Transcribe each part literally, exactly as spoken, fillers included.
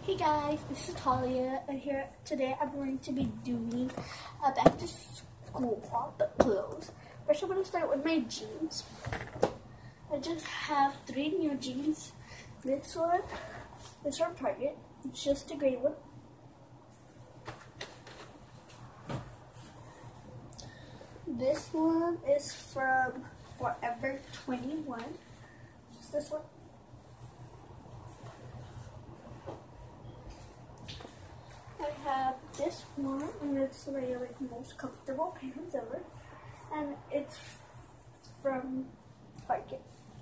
Hey guys, this is Talia, and here today I'm going to be doing a back to school haul, but clothes. First I'm going to start with my jeans. I just have three new jeans. This one is from Target. It's just a gray one. This one is from Forever twenty-one. Just this one. I have this one, and it's my like most comfortable pants ever, and it's from Target.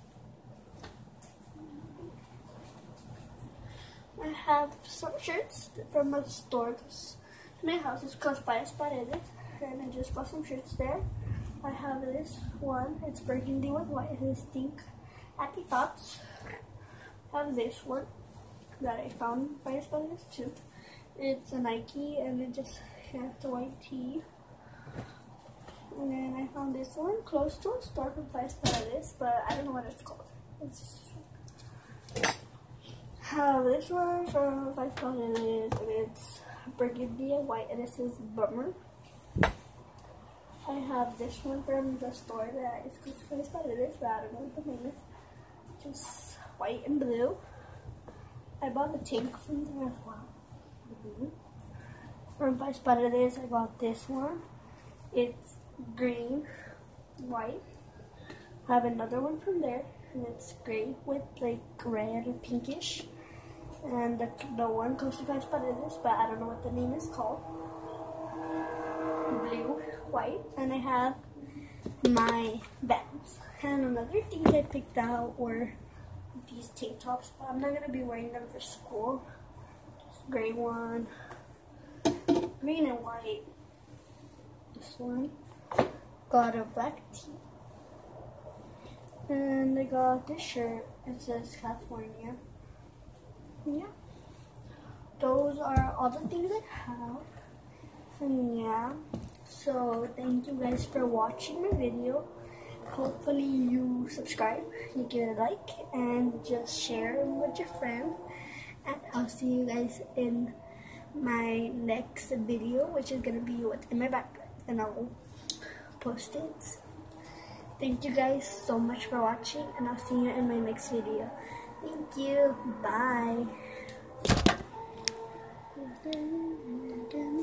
I have some shirts from a store. My house is close by Paredes, and I just got some shirts there. I have this one. It's burgundy with white. It has pink at the tops. I have this one that I found by Paredes too. It's a Nike, and it just has the white tee. And then I found this one close to a store from Place Paredes, but I don't know what it's called. It's just have this one from Place Paredes, and it's burgundy and white, and it says Bummer. I have this one from the store that is close to Place Paredes, but I don't know what the name is. Just white and blue. I bought the tank from there as well. From Place Paredes, I got this one. It's green, white. I have another one from there, and it's gray with like red or pinkish. And the, the one close to Place Paredes, but I don't know what the name is called. Blue, white, and I have my Vans. And another thing I picked out were these tank tops, but I'm not gonna be wearing them for school. Gray one, green and white. This one got a black tee, and I got this shirt. It says California. Yeah, those are all the things I have. And yeah, so thank you guys for watching my video. Hopefully you subscribe, you give it a like, and just share it with your friends. And I'll see you guys in my next video, which is going to be what's in my backpack, and I'll post it. Thank you guys so much for watching, and I'll see you in my next video. Thank you. Bye.